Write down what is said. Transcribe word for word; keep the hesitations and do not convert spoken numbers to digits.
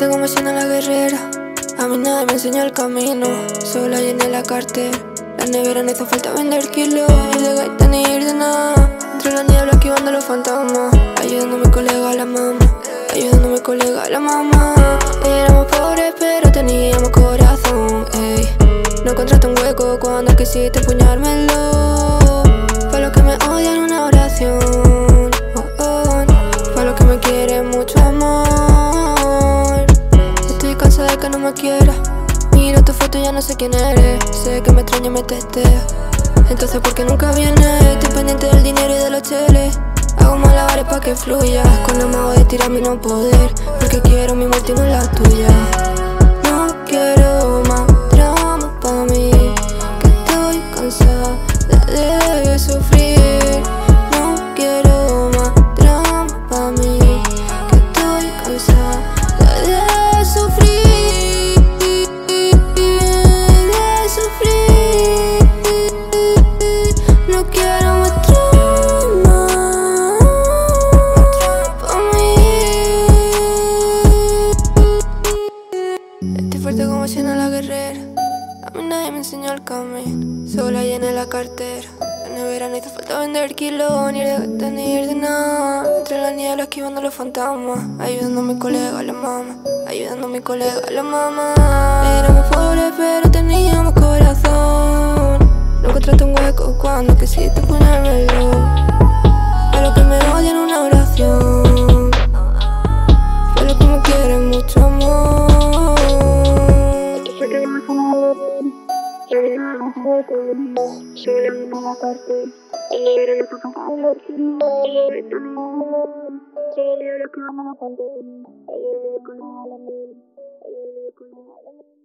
fuerte como siendo la guerrera. A mí nadie me enseñó el camino, sola llené la cartera. La nevera no hizo falta vender kilos, ni de gaita ni ir de nada. Entre la niebla esquivando los fantasmas, ayudando a mi colega a la mamá, ayudando a mi colega a la mamá. Éramos pobres pero teníamos corazón, ey. No encontraste un hueco cuando quisiste empuñármelo. Para los que me odian una oración, oh, oh. Para los que me quieren mucho amor. Estoy cansada de que no me quieras. Miro tu foto y ya no sé quién eres. Sé que me extraña y me testea. Entonces ¿por qué nunca vienes? Estoy pendiente del dinero y de los cheles. Hago malabares pa' que fluya, con amago de tirarme y no poder, porque quiero mi muerte y no la tuya. No quiero más drama pa' mí, que estoy cansada de sufrir. No quiero más drama pa' mí, que estoy cansada de sufrir, de sufrir. No quiero más drama pa' mí. Estoy fuerte como siendo la guerrera. A mí nadie me enseñó el camino, sola llené la cartera. La nevera no hizo falta vender kilos, ni de gaita ni ir de nada. Entre la niebla esquivando los fantasmas, ayudando a mi colega a la mamá, ayudando a mi colega a la mamá. Éramos pobres pero teníamos corazón. No encontraste un hueco cuando quisiste ponérmelo. Para los que me odian una oración, para los que me quieren mucho amor. Sola